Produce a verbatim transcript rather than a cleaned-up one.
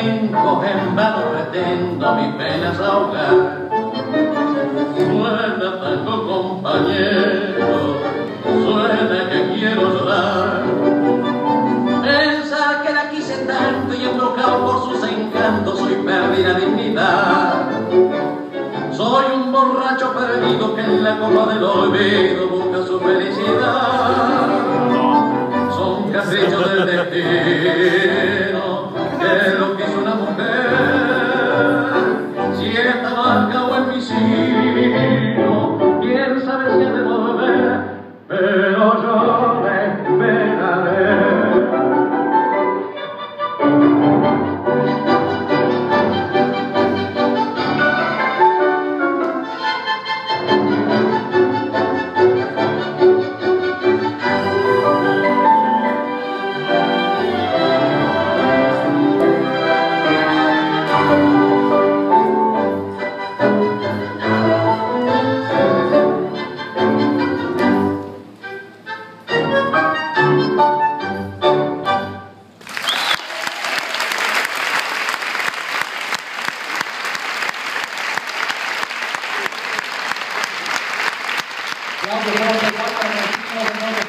vengo, en vano pretendo mis penas ahogar. Suena tango, compañero, suena que quiero llorar. Pensar que la quise tanto y embrujado por sus encantos soy perdida dignidad. Soy un borracho perdido que en la copa del olvido busca su felicidad. Son caprichos del destino que lo quiso una mujer. Si está marca o en mi sino, quién sabe si ha de volver, pero yo me esperaré. Applauso forte, forte,